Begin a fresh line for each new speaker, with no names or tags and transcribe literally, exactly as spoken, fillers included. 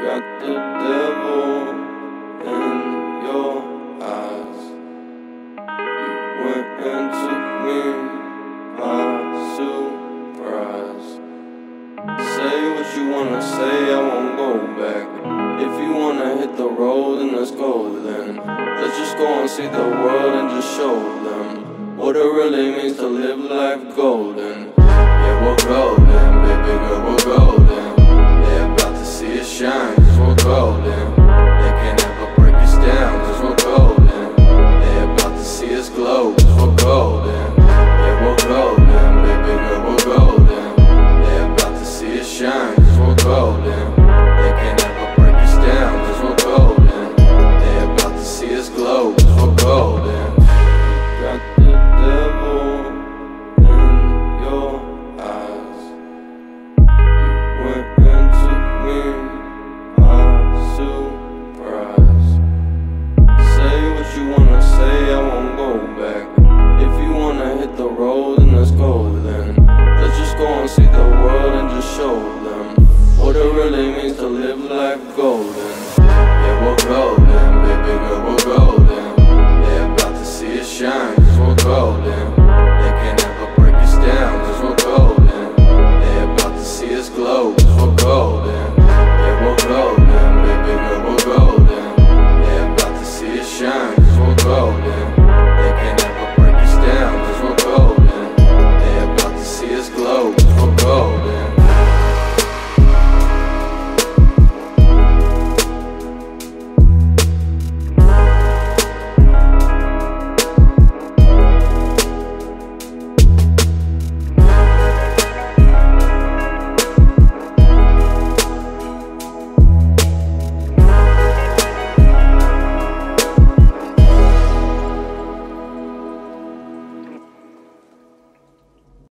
Got the devil in your eyes. You went and took me by surprise. Say what you wanna say, I won't go back. If you wanna hit the road, then let's go then. Let's just go and see the world and just show them what it really means to live life golden. Yeah, we're golden, baby girl, we're golden. They're about to see us shine, cause we're golden. They can't ever break us down, cause we're golden. They're about to see us glow, cause we're golden. Yeah, we're golden, baby girl, we're golden. They're about to see us shine, cause we're golden. They can't ever break us down, cause we're golden. They're about to see us glow, cause we're golden. Got the devil in your eyes. You went and took me by surprise. Say what you wanna say, I won't go back. If you wanna hit the road, then let's go then. Let's just go and see the world and just show them what it really means to live life golden. Yeah, we're golden.